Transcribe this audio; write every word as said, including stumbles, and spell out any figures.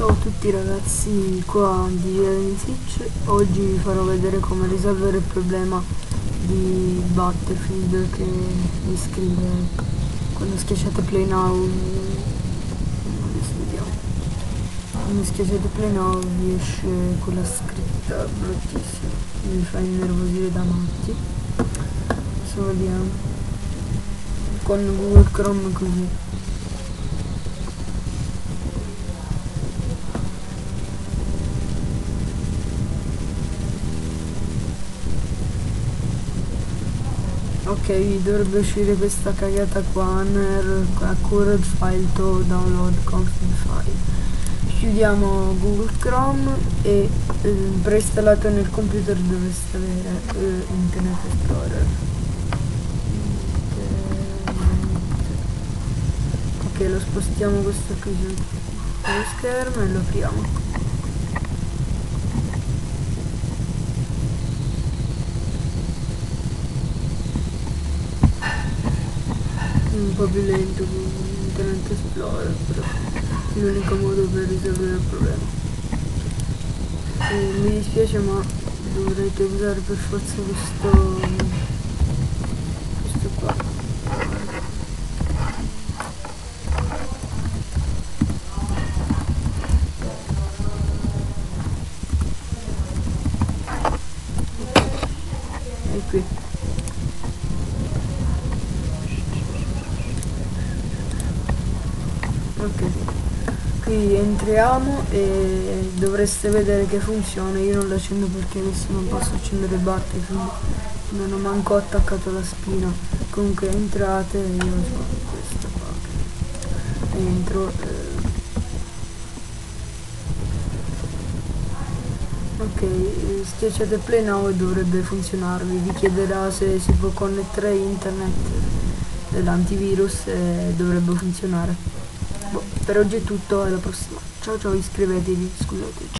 Ciao a tutti ragazzi, qua di Switch. Oggi vi farò vedere come risolvere il problema di Battlefield che vi scrive quando schiacciate play now. Adesso vediamo. Quando schiacciate play now vi esce quella scritta bruttissima, mi fa innervosire da matti. Adesso vediamo con Google Chrome così. Ok, dovrebbe uscire questa cagata qua, ner accurate file to download config file. Chiudiamo Google Chrome e eh, preinstallato nel computer dovreste avere eh, Internet Explorer. Ok, lo spostiamo questo qui sullo schermo e lo apriamo. Un po' più lento con Internet Explorer, però è l'unico modo per risolvere il problema. E mi dispiace, ma dovrete usare per forza questo questo qua. E qui ok, qui entriamo e dovreste vedere che funziona. Io non lo accendo perché adesso non posso accendere il Battlefield, non ho manco attaccato la spina. Comunque entrate e io so questo qua, entro eh. ok, schiacciate play now e dovrebbe funzionarvi. Vi chiederà se si può connettere internet dell'antivirus e dovrebbe funzionare. Per oggi è tutto, alla prossima. Ciao ciao, iscrivetevi, scusate.